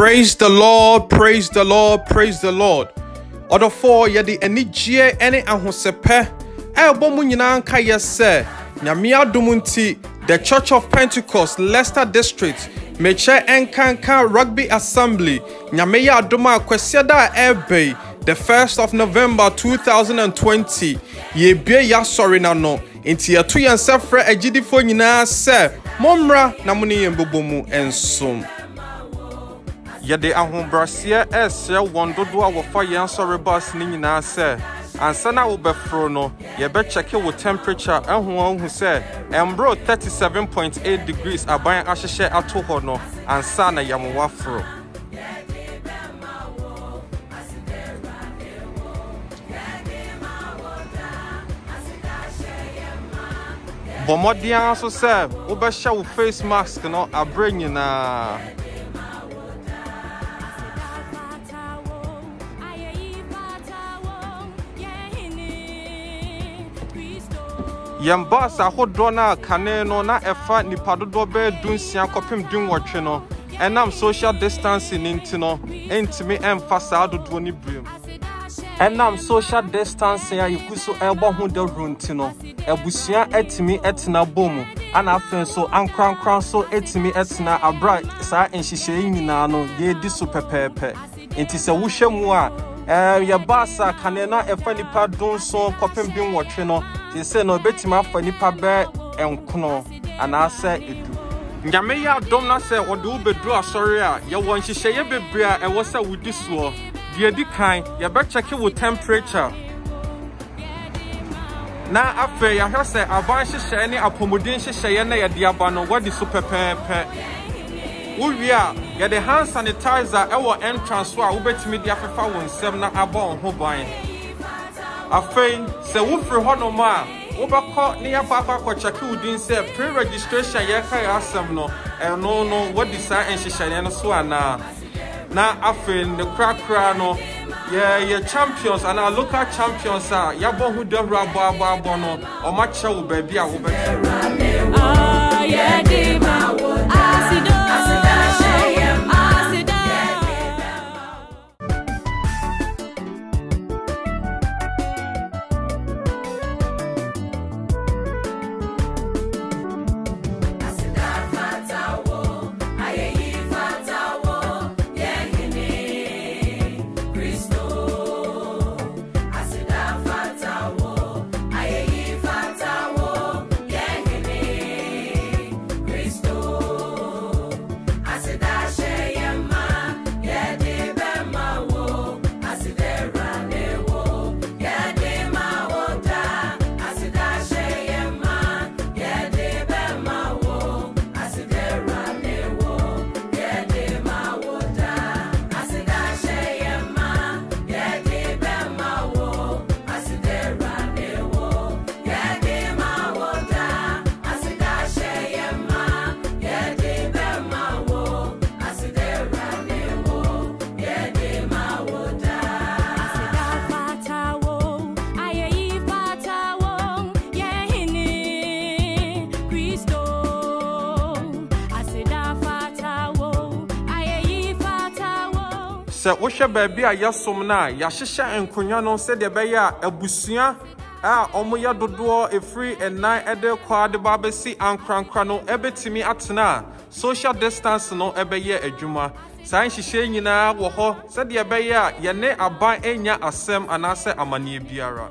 Praise the Lord, praise the Lord, praise the Lord. Order for yedi enijie ene ahosepe. Ebo mu nyina nka yese. Nyamia dumunti the Church of Pentecost, Leicester District, Meche Enkanka Rugby Assembly, Nyameya Adoma Kwesiada Ebe, the 1st of November 2020. Ye be ya sorry na no. Inti ya tu yansefre ejidifo nyina se. Momra na muni yembobomu ensum. Yede ahombrasie ese wondodo a wofa yen sorry bus ni nyina se. Ansana wo befro no ye be check wo temperature ehun se embro 37.8 degrees aban ahyehye ato ho no ansana yamwa fro. Bomodian so se wo be hye wo face mask no abranyina. Yamba sa hodona kane no na efa nipadodo be dunsia kopim dunwotwe no enam social distancing intino entimi emfasa dodo ni brem enam social distancing ya yikuso ebo ho de runtino ebusua etimi etena bomu ana afen so ankrankran so etimi etena abra sa enhihye nyina no ye di so pepepe enti se wo hwemu a yabasa kane na efa nipa dunso kopim dunwotwe no they say no betima for nipa be enkono anase edu nyame ya dom na se ode wo bedru asori a ye won hihye ye bebre a ewo se wudi so de edi kan ye be check wo temperature na afa ya hwe se aban hihye ne apomodin hihye ye na ye de aba no wadi so pepepe uwia ye de hand sanitizer ewo entrance so a wo betimi de afefa won nsem na abon ho ban afein se wo free ho no ma wo bakọ ne ya papa ko check udin se pre-registration ye kai asem no no what decide enhyehyane no so ana na afein the krakra no ye champions and our local champions are ya bo hu dawra bo no o ma che wo ba bia wo be yeah di ma wo asido se wo hwe baabi a yasom na ya hyehye enkonwa no se de be ya abusua a omo ya dodo efri enan ede kwa de ba besi ankrankra no ebetimi atena social distance no ebe ye adwuma san hyehye nyina wo ho se de be ya ye ne aban enya asem anase amane biara.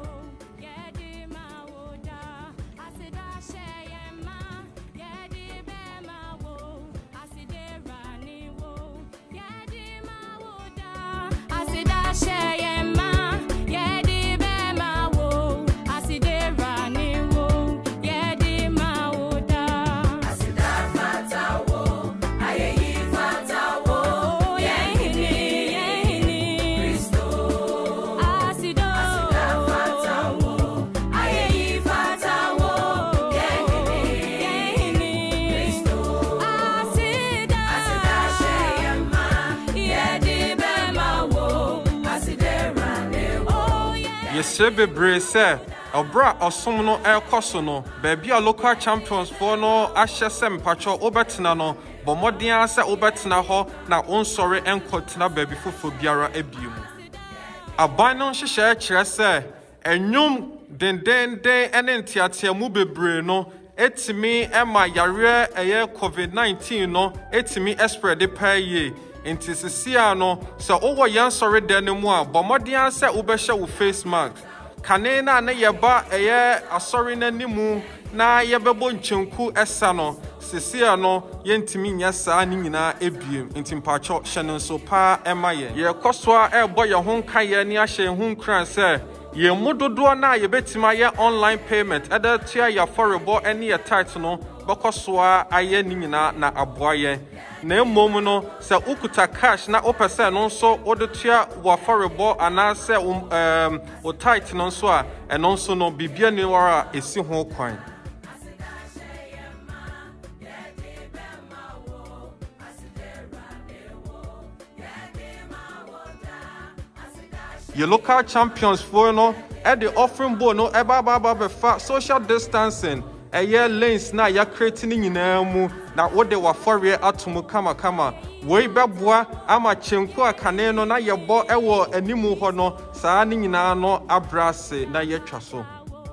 Yesebe brese obra osomno ekoso no baby a local champions for no ahye sem pacho obetena no Bomodia se obetena ho na onsore enkotena baby fufu biara ebiemu. Abanon hyehyɛ kyerɛ sɛ enyum den ene ntiatiamu bebre no etimi ema yare eye COVID-19 no etimi spread paye enti sisia no se owo yansore den mu a bomodia se obɛhyɛ wo face mask kane na ne yeba eye asori nanimu na yebebo nchenku esa no sisia no yentimi nya saa ni nyina ebiem enti mpacho hyɛ so pa ema ye kosoa ebo ye ho nka ye ne ahye ho nkran sɛ ye mudodo na ye betima ye online payment eda tia ya forebo ene ye tight no bekosoa aye ni nyina na aboaye na emom no se ukuta cash na opese no so odetua wa forebo ana se o tight no so a eno so no bibia ni wara esi ho kwan. Your local champions for no at the offering board no eba social distancing a year lanes na ya creating in mu na what they were for real atomu kama way beboa ama chenku akane no na ye bo ewo animu ho no saa ni nyina no abrase na ye twa so.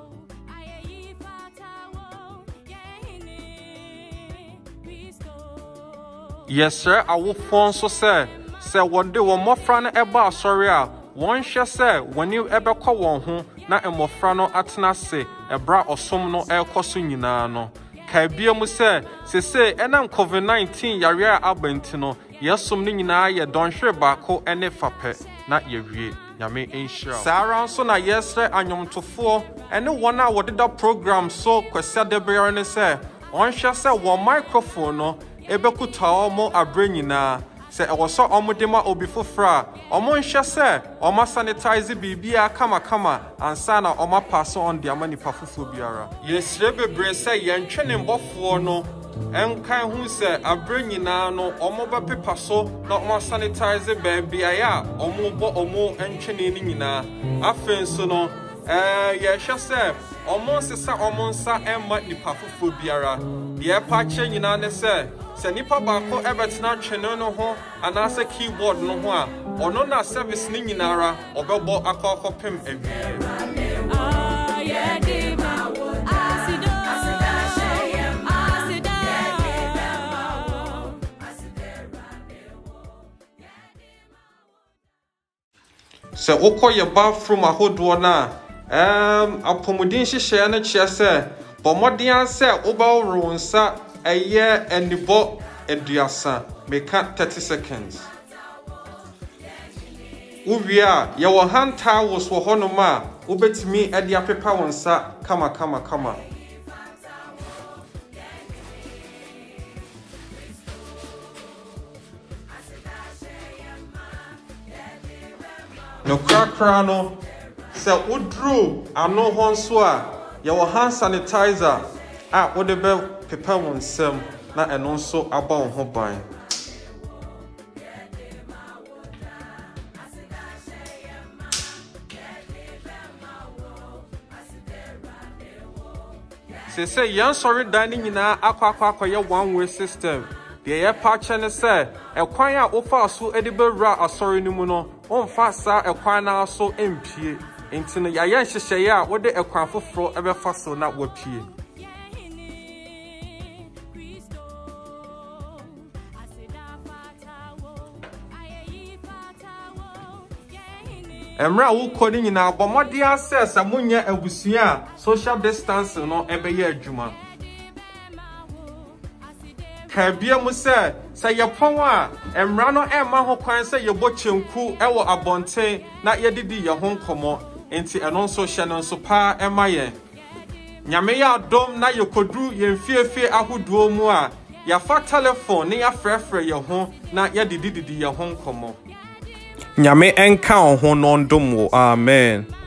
Yes sir, I will phone so say one day one more friend eba sorry one shall say when you ever call one home na emofrano atena se ebra osom no ekoso nyina no ka bia mu se enam COVID-19 yare abenti no yesom ni nyina ye donhwe baako ene fape na yewie nyame enhira sara nso na yesre anyomtofo ene wona wodeda program so kwesa debere ne se one shall say one microphone no ebekuta omo abre nyina se ewoso omudema obi fofra omo nhye se omo sanitize bibia kama ansa na omo pass on dia manipa fofo biara yesre bebre se yentwene mbofo no enkan hu se abre nyina no omo ba pepa so na omo sanitize bibia ya omo bo omo entwene ni nyina afenso no yehye se omo sesa omo nsa emma nipa fofo biara ye pa che nyina ne se nipa bako ebetina twene no ho anase keyboard no ho a ono na service ni nyinara obebo akokopem awie se okoye bathroom ahodo na apomudin hyehyɛ na kyerɛ sɛ bomodian sɛ obawro nsa eye enibo eduasa meka 30 seconds uwia ye wo hand towels wo honoma ubetimi ede apepa wonsa kama no krakra no se udru ano ho nso a ye wo hand sanitizer a wode be pepa wonsem na eno nso aba wo ho ban se yan sorry dining nyina akwa ye one way system the ye patch ne se ekwan a ofa so ede bewura asori ni mu no onfa sa ekwan na so empie enti no ya ye hyehyeye a wode ekwan foforo ebefa so na wapie Emra wo kodi nyina bomode access amunya abusua social distancing no ebeye adwuma ka bia mu se yepon a emra no ema ho kwan se yebo chenku ewo abonten na yedidi ye ho nkomo enti eno nso hye no nso pa ema ye nyame ya dom na yekodu yemfiefie ahoduo mu a ya fa telephone ne ya frefre ye ho na yedidi ye ho nkomo Nyame enka ho no ndom wo amen